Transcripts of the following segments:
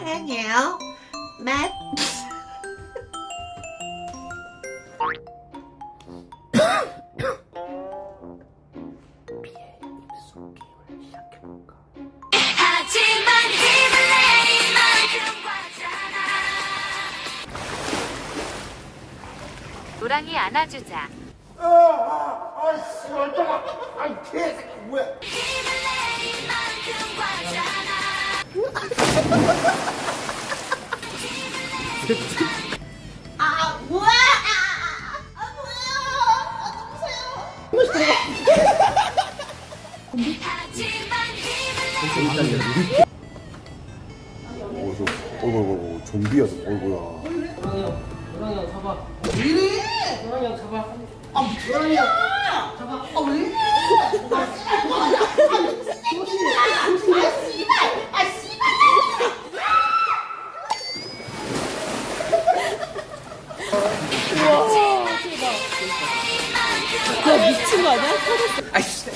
사랑해요. 맵. 비의 입속 게임을 시작해볼까? 하지만 힘을 내 이만큼 과잖아. 노랑이 안아주자. 아이씨, 얼마나, 아이, 개새끼, 뭐야? 힘을 내 이만큼 과잖아. 아 뭐야? 하지만 힘을 내. 어이구, 좀비야, 어이구야. 노랑이 형 잡아. 왜 이래? 노랑이 형 잡아. 노랑이 형 잡아. 왜 이래? 미친 거 아니야? 아이씨.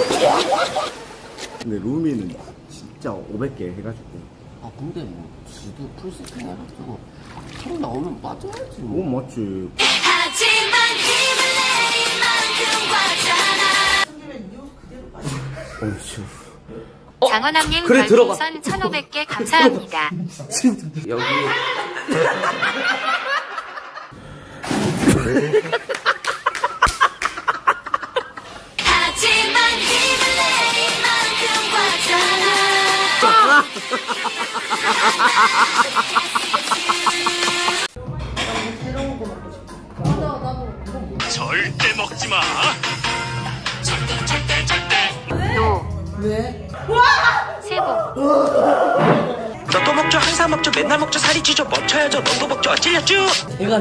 근데 루미는 진짜 500개 해가지고. 아 근데 뭐 지도 풀세팅 해가지고 하루 나오면 맞아야지 뭐 뭐. 맞지. 하지만 힘을 내 이만큼 과잖아. 어이씨. 장원함님 그래, 들어가. 별풍선 1500개 감사합니다. 진짜. 여기 하지만 힘을 내 이만큼 과잖아. 절대 먹지 마. 절대. 노. 왜? 세봉. 너도 먹죠. 항상 먹죠. 맨날 먹죠. 살이 찌죠. 멈춰야죠. 너도 먹죠. 찔렸죠. 내가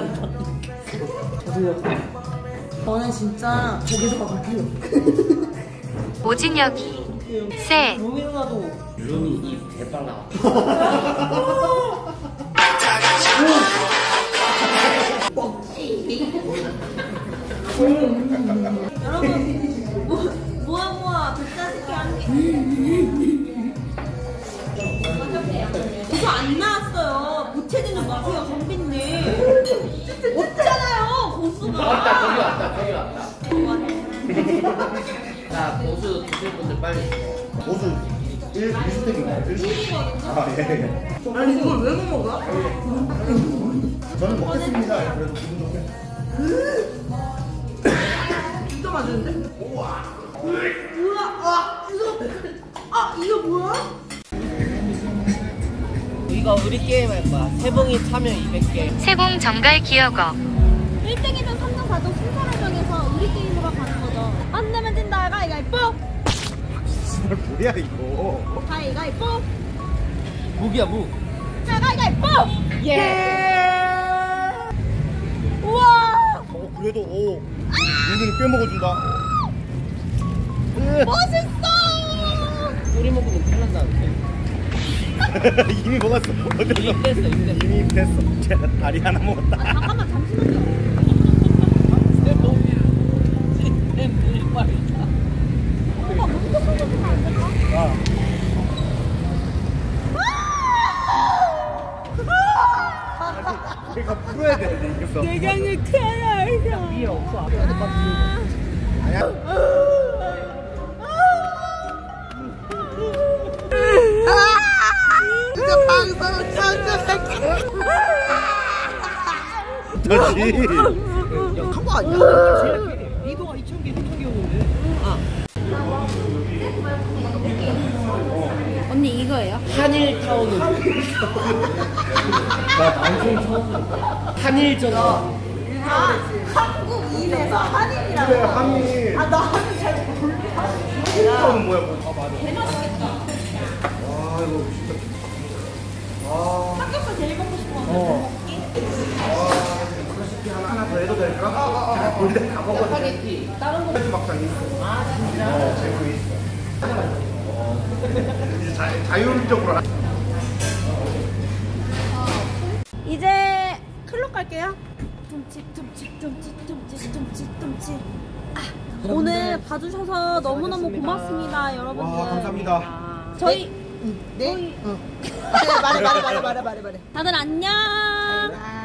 너는 진짜 저기서 가볼게요. 오진혁이. 세. 로미 누나도 루미 입 대박 나와. 여러분 모아 백자식이 한개 이거 안 나왔어요. 보채지는 마세요 정빈님. 없잖아요 고수가. 왔다 저기 왔다. 자 보수 드실 분들 빨리. 보수 1스택인가요? 1스택. 아, 예. 아니 이걸 왜 못 먹어? 저는 먹겠습니다. 그래도 기분 좋게. 진짜 맛있는데? 우와. 이거 뭐야? 이거 우리 게임 할 거야. 세봉이 참여 200개. 세봉 정갈 기어거. 1등이든 3등 4등 순서를 정해서 우리 게임으로 가는 거죠. 안 내면 진다. 가위가위뽀. 정말 뭐야 이거. 가위가위뽀. 무기야 무. 자, 가위가위뽀. 예. 우와. 그래도 오. 눈을 빼먹어준다. 멋있어. 우리 먹으면 큰일 난다는데. 이미 먹었어. 이미 뺐어. 이미 뺐어. 제가 다리 하나 먹었다. 잠깐만 잠시만요. 세봉이 말이다. 오빠 먼저 손대주면 안 될까? 내가 풀어야 되는데 이겼어. 내가 이렇게 알아. 위에 없어. 이거 방송 천재 새끼. 저지. 약한 거 아니야? 리도가 2,000개, 2,000개 오는데. 언니 이거예요? 한일타운은. 나 방송 처음. 한일전. 한국 인에서 한인이라고. 그래 한이. 나는 잘 몰라. 한국은 뭐야 뭐. 아 맞아. 와 이거 진짜. 삼겹살 제일 먹고 싶어. 레시피 하나 더 해도 될까? 우리 다 먹어. 스파게티. 다른 거. 막상 있어. 아 진짜. 재고 있어. 이제 자율적으로. 이제 클럽 갈게요. tum칫. 오늘 봐주셔서 너무너무 고맙습니다, 여러분들. 와 감사합니다. 저희 네. 말해. 다들 안녕.